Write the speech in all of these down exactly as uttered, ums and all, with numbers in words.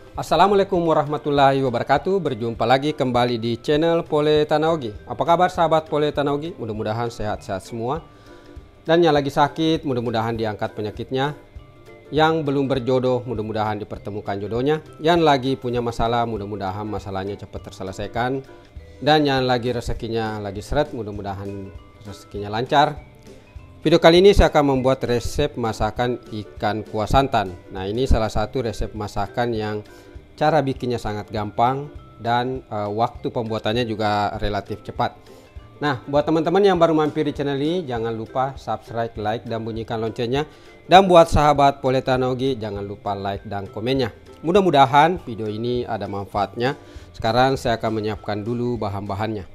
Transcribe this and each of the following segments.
Assalamualaikum warahmatullahi wabarakatuh. Berjumpa lagi kembali di channel Pole Tanaogi. Apa kabar sahabat Pole Tanaogi? Mudah-mudahan sehat-sehat semua. Dan yang lagi sakit, mudah-mudahan diangkat penyakitnya. Yang belum berjodoh, mudah-mudahan dipertemukan jodohnya. Yang lagi punya masalah, mudah-mudahan masalahnya cepat terselesaikan. Dan yang lagi rezekinya lagi seret, mudah-mudahan rezekinya lancar. Video kali ini saya akan membuat resep masakan ikan kuah santan. Nah, ini salah satu resep masakan yang cara bikinnya sangat gampang dan e, waktu pembuatannya juga relatif cepat. Nah, buat teman-teman yang baru mampir di channel ini, jangan lupa subscribe, like, dan bunyikan loncengnya. Dan buat sahabat Pole Tanaogi, jangan lupa like dan komennya. Mudah-mudahan video ini ada manfaatnya. Sekarang saya akan menyiapkan dulu bahan-bahannya.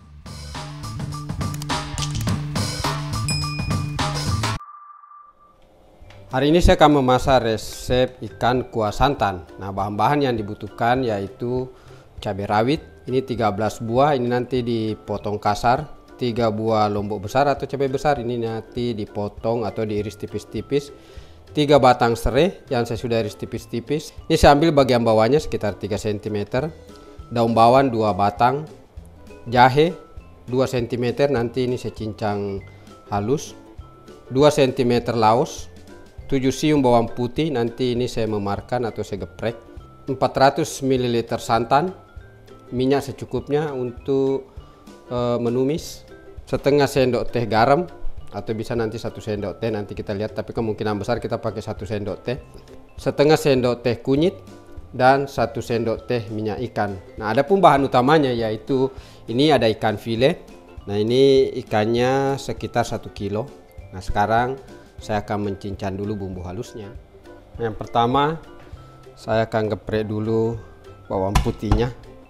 Hari ini saya akan memasak resep ikan kuah santan. Nah, bahan-bahan yang dibutuhkan yaitu cabai rawit, ini tiga belas buah, ini nanti dipotong kasar. Tiga buah lombok besar atau cabai besar, ini nanti dipotong atau diiris tipis-tipis. Tiga batang serai yang saya sudah iris tipis-tipis. Ini saya ambil bagian bawahnya sekitar tiga sentimeter. Daun bawang dua batang. Jahe dua sentimeter, nanti ini saya cincang halus. dua sentimeter laos. tujuh siung bawang putih, nanti ini saya memarkan atau saya geprek. Empat ratus mililiter santan, minyak secukupnya untuk e, menumis. Setengah sendok teh garam, atau bisa nanti satu sendok teh, nanti kita lihat, tapi kemungkinan besar kita pakai satu sendok teh. Setengah sendok teh kunyit dan satu sendok teh minyak ikan. Nah, ada pun bahan utamanya yaitu ini ada ikan file. Nah, ini ikannya sekitar satu kilo. Nah, sekarang saya akan mencincang dulu bumbu halusnya. Yang pertama, saya akan geprek dulu bawang putihnya.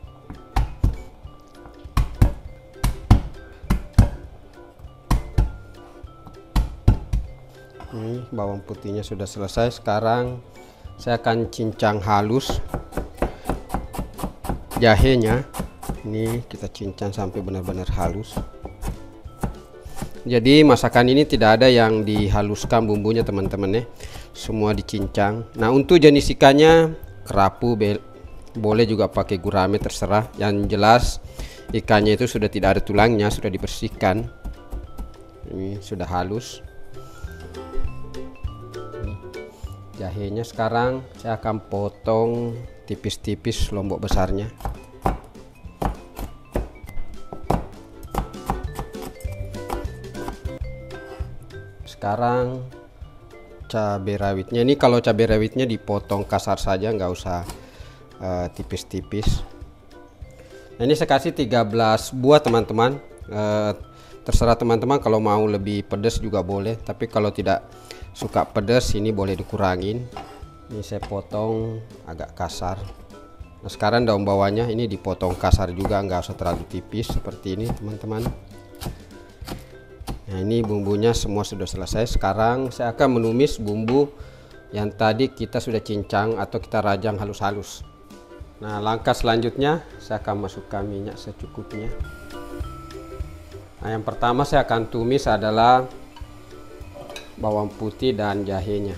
Ini bawang putihnya sudah selesai. Sekarang saya akan cincang halus jahenya. Ini kita cincang sampai benar-benar halus. Jadi masakan ini tidak ada yang dihaluskan bumbunya teman-teman ya, semua dicincang. Nah, untuk jenis ikannya kerapu, boleh juga pakai gurame, terserah. Yang jelas ikannya itu sudah tidak ada tulangnya, sudah dibersihkan. Ini sudah halus. Jahenya sekarang saya akan potong tipis-tipis lombok besarnya. Sekarang cabai rawitnya, ini kalau cabai rawitnya dipotong kasar saja, nggak usah tipis-tipis. Uh, nah, ini saya kasih tiga belas buah teman-teman. Uh, terserah teman-teman, kalau mau lebih pedas juga boleh, tapi kalau tidak suka pedas ini boleh dikurangin. Ini saya potong agak kasar. Nah, sekarang daun bawahnya ini dipotong kasar juga, nggak usah terlalu tipis seperti ini teman-teman. Nah, ini bumbunya semua sudah selesai. Sekarang saya akan menumis bumbu yang tadi kita sudah cincang atau kita rajang halus-halus. Nah, langkah selanjutnya saya akan masukkan minyak secukupnya. Nah, yang pertama saya akan tumis adalah bawang putih dan jahenya.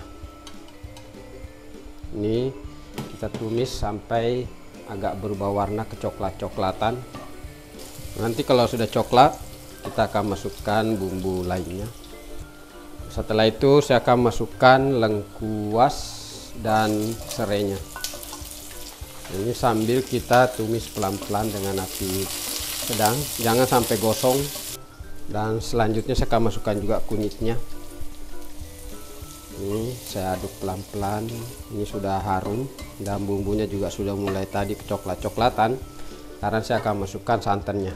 Ini kita tumis sampai agak berubah warna kecoklat-coklatan. Nanti kalau sudah coklat, kita akan masukkan bumbu lainnya. Setelah itu saya akan masukkan lengkuas dan serainya. Ini sambil kita tumis pelan-pelan dengan api sedang, jangan sampai gosong. Dan selanjutnya saya akan masukkan juga kunyitnya. Ini saya aduk pelan-pelan. Ini sudah harum dan bumbunya juga sudah mulai tadi kecoklat-coklatan. Sekarang saya akan masukkan santannya.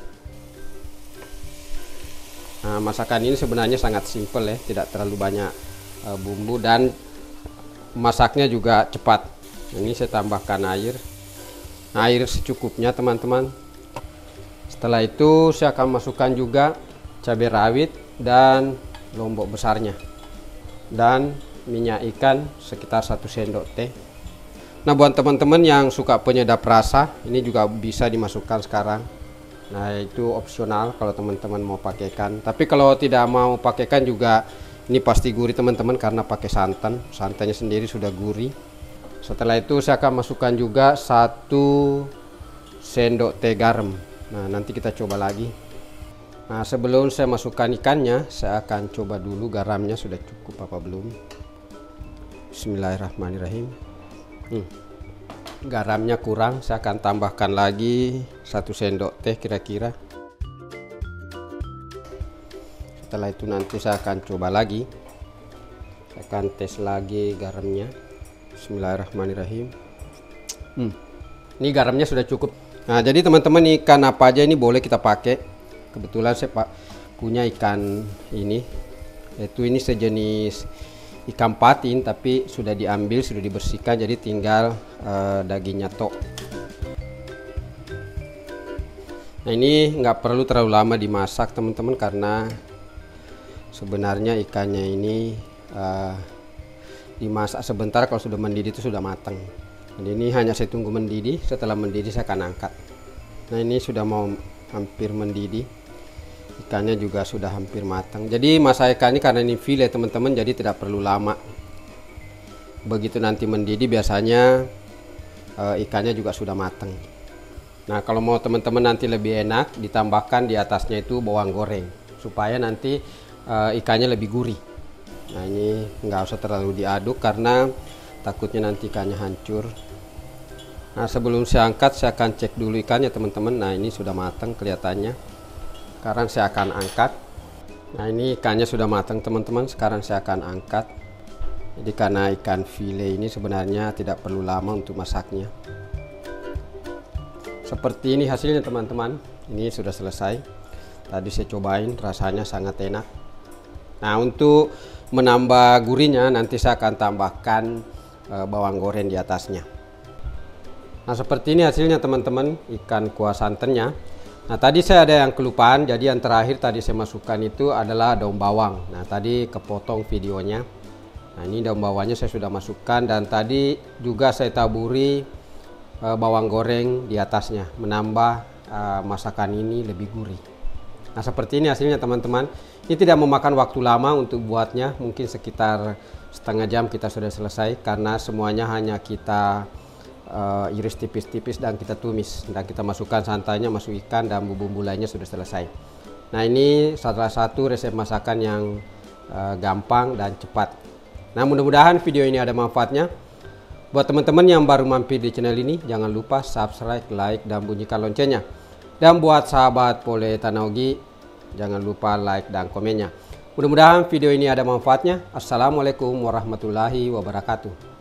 Nah, masakan ini sebenarnya sangat simpel ya, tidak terlalu banyak uh, bumbu dan masaknya juga cepat. Ini saya tambahkan air, nah, air secukupnya teman-teman. Setelah itu saya akan masukkan juga cabai rawit dan lombok besarnya dan minyak ikan sekitar satu sendok teh. Nah, buat teman-teman yang suka penyedap rasa, ini juga bisa dimasukkan sekarang. Nah, itu opsional kalau teman-teman mau pakaikan. Tapi kalau tidak mau pakaikan juga, ini pasti gurih teman-teman karena pakai santan. Santannya sendiri sudah gurih. Setelah itu saya akan masukkan juga satu sendok teh garam. Nah, nanti kita coba lagi. Nah, sebelum saya masukkan ikannya, saya akan coba dulu garamnya sudah cukup apa belum. Bismillahirrahmanirrahim. Hmm. Garamnya kurang, saya akan tambahkan lagi satu sendok teh kira-kira. Setelah itu nanti saya akan coba lagi. Saya akan tes lagi garamnya. Bismillahirrahmanirrahim. Hmm. Ini garamnya sudah cukup. Nah, jadi teman-teman, ikan apa aja ini boleh kita pakai. Kebetulan saya pak punya ikan ini, yaitu ini sejenis ikan patin, tapi sudah diambil, sudah dibersihkan, jadi tinggal uh, dagingnya tok. Nah, ini nggak perlu terlalu lama dimasak teman-teman, karena sebenarnya ikannya ini uh, dimasak sebentar, kalau sudah mendidih itu sudah matang. Dan ini hanya saya tunggu mendidih, setelah mendidih saya akan angkat. Nah, ini sudah mau hampir mendidih, ikannya juga sudah hampir matang. Jadi masak ikan ini karena ini file teman-teman, jadi tidak perlu lama. Begitu nanti mendidih biasanya uh, ikannya juga sudah matang. Nah, kalau mau teman-teman nanti lebih enak, ditambahkan di atasnya itu bawang goreng, supaya nanti uh, ikannya lebih gurih. Nah, ini nggak usah terlalu diaduk karena takutnya nanti ikannya hancur. Nah, sebelum saya angkat, saya akan cek dulu ikannya teman-teman. Nah, ini sudah matang kelihatannya. Sekarang saya akan angkat. Nah, ini ikannya sudah matang teman-teman. Sekarang saya akan angkat. Jadi karena ikan file ini sebenarnya tidak perlu lama untuk masaknya. Seperti ini hasilnya teman-teman. Ini sudah selesai. Tadi saya cobain, rasanya sangat enak. Nah, untuk menambah gurihnya nanti saya akan tambahkan e, bawang goreng di atasnya. Nah, seperti ini hasilnya teman-teman, ikan kuah santannya. Nah, tadi saya ada yang kelupaan, jadi yang terakhir tadi saya masukkan itu adalah daun bawang. Nah, tadi kepotong videonya. Nah, ini daun bawangnya saya sudah masukkan, dan tadi juga saya taburi e, bawang goreng di atasnya, menambah e, masakan ini lebih gurih. Nah, seperti ini hasilnya teman-teman. Ini tidak memakan waktu lama untuk buatnya, mungkin sekitar setengah jam kita sudah selesai, karena semuanya hanya kita uh, iris tipis-tipis dan kita tumis, dan kita masukkan santannya, masuk ikan dan bumbu-bumbu lainnya sudah selesai. Nah, ini salah satu resep masakan yang uh, gampang dan cepat. Nah, mudah-mudahan video ini ada manfaatnya. Buat teman-teman yang baru mampir di channel ini, jangan lupa subscribe, like, dan bunyikan loncengnya. Dan buat sahabat Pole Tanogi, jangan lupa like dan komennya. Mudah-mudahan video ini ada manfaatnya. Assalamualaikum warahmatullahi wabarakatuh.